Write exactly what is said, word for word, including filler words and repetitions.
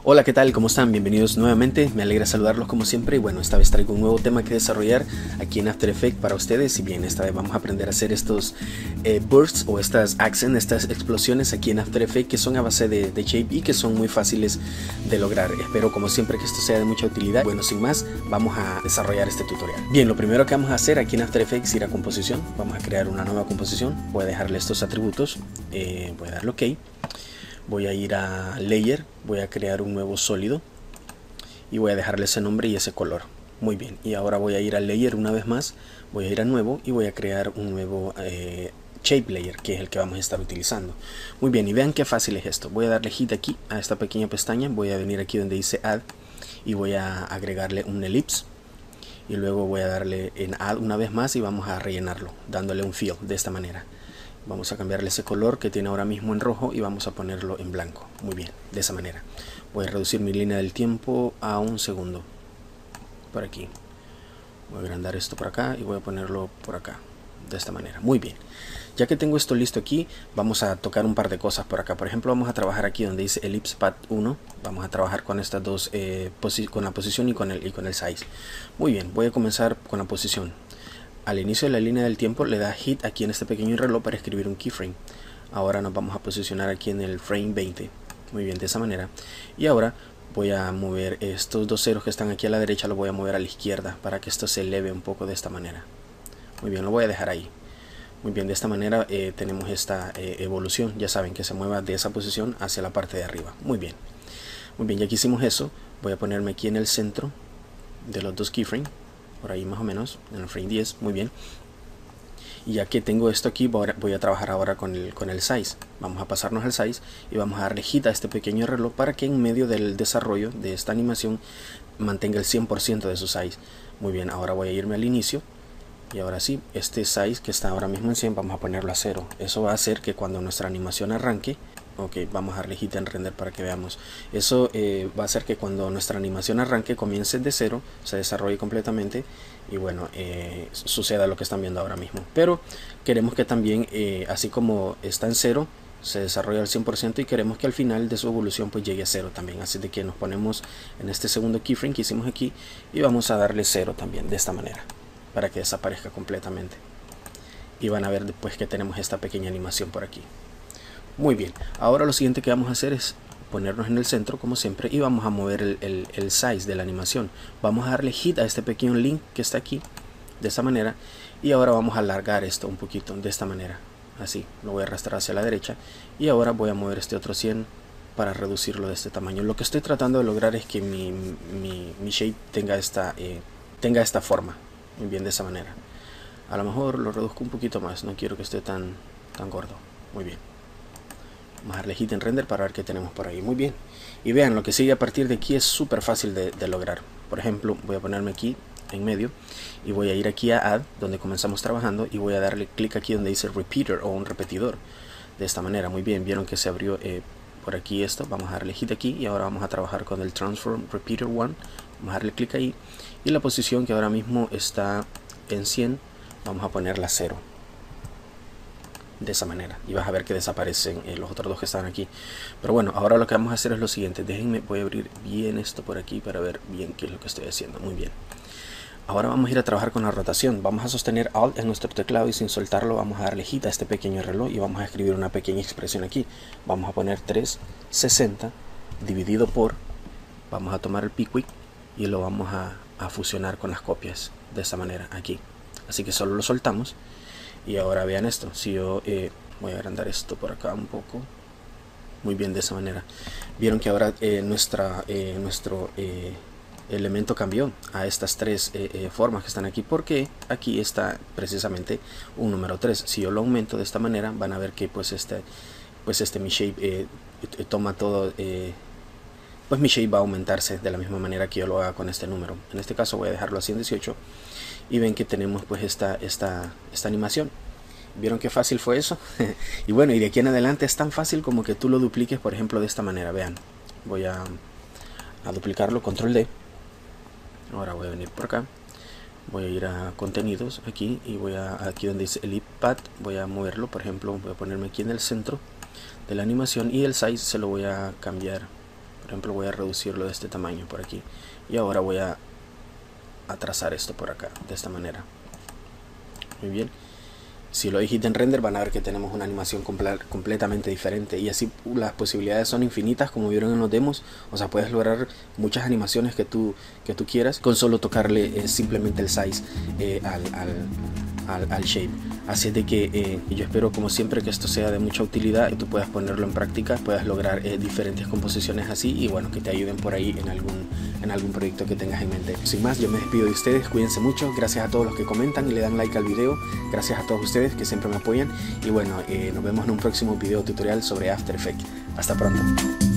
Hola, ¿qué tal? ¿Cómo están? Bienvenidos nuevamente, me alegra saludarlos como siempre y bueno, esta vez traigo un nuevo tema que desarrollar aquí en After Effects para ustedes. Y bien, esta vez vamos a aprender a hacer estos eh, bursts o estas accents, estas explosiones aquí en After Effects que son a base de, de shape y que son muy fáciles de lograr. Espero como siempre que esto sea de mucha utilidad. Bueno, sin más, vamos a desarrollar este tutorial. Bien, lo primero que vamos a hacer aquí en After Effects es ir a composición. Vamos a crear una nueva composición, voy a dejarle estos atributos, eh, voy a darle OK. Voy a ir a Layer, voy a crear un nuevo sólido y voy a dejarle ese nombre y ese color. Muy bien, y ahora voy a ir a Layer una vez más, voy a ir a Nuevo y voy a crear un nuevo eh, Shape Layer, que es el que vamos a estar utilizando. Muy bien, y vean qué fácil es esto. Voy a darle hit aquí a esta pequeña pestaña, voy a venir aquí donde dice Add y voy a agregarle un elipse. Y luego voy a darle en Add una vez más y vamos a rellenarlo, dándole un fill de esta manera. Vamos a cambiarle ese color que tiene ahora mismo en rojo y vamos a ponerlo en blanco. Muy bien, de esa manera. Voy a reducir mi línea del tiempo a un segundo. Por aquí. Voy a agrandar esto por acá y voy a ponerlo por acá. De esta manera. Muy bien. Ya que tengo esto listo aquí, vamos a tocar un par de cosas por acá. Por ejemplo, vamos a trabajar aquí donde dice Ellipse Path uno. Vamos a trabajar con estas dos, eh, con la posición y con, el, y con el size. Muy bien, voy a comenzar con la posición. Al inicio de la línea del tiempo le da hit aquí en este pequeño reloj para escribir un keyframe. Ahora nos vamos a posicionar aquí en el frame veinte. Muy bien, de esa manera. Y ahora voy a mover estos dos ceros que están aquí a la derecha, los voy a mover a la izquierda para que esto se eleve un poco de esta manera. Muy bien, lo voy a dejar ahí. Muy bien, de esta manera eh, tenemos esta eh, evolución. Ya saben que se mueva de esa posición hacia la parte de arriba. Muy bien. Muy bien, ya que hicimos eso, voy a ponerme aquí en el centro de los dos keyframes. Por ahí más o menos, en el frame diez, muy bien. Y ya que tengo esto aquí, voy a trabajar ahora con el, con el size. Vamos a pasarnos al size y vamos a darle hit a este pequeño reloj para que en medio del desarrollo de esta animación mantenga el cien por ciento de su size. Muy bien, ahora voy a irme al inicio. Y ahora sí, este size que está ahora mismo en cien, vamos a ponerlo a cero. Eso va a hacer que cuando nuestra animación arranque, ok, vamos a darle hit en render para que veamos. Eso eh, va a hacer que cuando nuestra animación arranque comience de cero, se desarrolle completamente y bueno, eh, suceda lo que están viendo ahora mismo. Pero queremos que también, eh, así como está en cero, se desarrolle al cien por ciento y queremos que al final de su evolución pues llegue a cero también. Así de que nos ponemos en este segundo keyframe que hicimos aquí y vamos a darle cero también de esta manera para que desaparezca completamente. Y van a ver después que tenemos esta pequeña animación por aquí. Muy bien, ahora lo siguiente que vamos a hacer es ponernos en el centro como siempre y vamos a mover el, el, el size de la animación. Vamos a darle hit a este pequeño link que está aquí de esta manera y ahora vamos a alargar esto un poquito de esta manera, así, lo voy a arrastrar hacia la derecha y ahora voy a mover este otro cien para reducirlo de este tamaño. Lo que estoy tratando de lograr es que mi, mi, mi shape tenga esta, eh, tenga esta forma, muy bien, de esa manera. A lo mejor lo reduzco un poquito más, no quiero que esté tan, tan gordo. Muy bien. Vamos a darle hit en render para ver qué tenemos por ahí. Muy bien. Y vean, lo que sigue a partir de aquí es súper fácil de, de lograr. Por ejemplo, voy a ponerme aquí en medio y voy a ir aquí a Add, donde comenzamos trabajando, y voy a darle clic aquí donde dice Repeater o un repetidor. De esta manera, muy bien. Vieron que se abrió eh, por aquí esto. Vamos a darle hit aquí y ahora vamos a trabajar con el Transform Repeater uno. Vamos a darle clic ahí y la posición que ahora mismo está en cien, vamos a ponerla a cero. De esa manera y vas a ver que desaparecen eh, los otros dos que están aquí. Pero bueno, ahora lo que vamos a hacer es lo siguiente. Déjenme, voy a abrir bien esto por aquí para ver bien qué es lo que estoy haciendo. Muy bien, ahora vamos a ir a trabajar con la rotación. Vamos a sostener Alt en nuestro teclado y sin soltarlo vamos a darle hit a este pequeño reloj y vamos a escribir una pequeña expresión aquí. Vamos a poner trescientos sesenta dividido por, vamos a tomar el Pickwick y lo vamos a, a fusionar con las copias de esta manera aquí. Así que solo lo soltamos. Y ahora vean esto, si yo eh, voy a agrandar esto por acá un poco, muy bien, de esa manera. Vieron que ahora eh, nuestra, eh, nuestro eh, elemento cambió a estas tres eh, eh, formas que están aquí, porque aquí está precisamente un número tres. Si yo lo aumento de esta manera, van a ver que pues este, pues este mi shape eh, toma todo, eh, pues mi shape va a aumentarse de la misma manera que yo lo haga con este número. En este caso voy a dejarlo a ciento dieciocho. Y ven que tenemos pues esta, esta, esta animación. ¿Vieron qué fácil fue eso? Y bueno, y de aquí en adelante es tan fácil como que tú lo dupliques, por ejemplo, de esta manera. Vean, voy a, a duplicarlo, control D. Ahora voy a venir por acá. Voy a ir a contenidos aquí y voy a aquí donde dice Ellipse Path, voy a moverlo. Por ejemplo, voy a ponerme aquí en el centro de la animación y el size se lo voy a cambiar Por ejemplo, voy a reducirlo de este tamaño por aquí. Y ahora voy a, a trazar esto por acá, de esta manera. Muy bien. Si lo digita en render van a ver que tenemos una animación comple completamente diferente, y así las posibilidades son infinitas, como vieron en los demos. O sea, puedes lograr muchas animaciones que tú, que tú quieras con solo tocarle eh, simplemente el size eh, al, al, al, al shape. Así es de que eh, yo espero, como siempre, que esto sea de mucha utilidad, que tú puedas ponerlo en práctica, puedas lograr eh, diferentes composiciones así, y bueno, que te ayuden por ahí en algún, en algún proyecto que tengas en mente. Sin más, yo me despido de ustedes, cuídense mucho, gracias a todos los que comentan y le dan like al video, gracias a todos ustedes que siempre me apoyan, y bueno, eh, nos vemos en un próximo video tutorial sobre After Effects. Hasta pronto.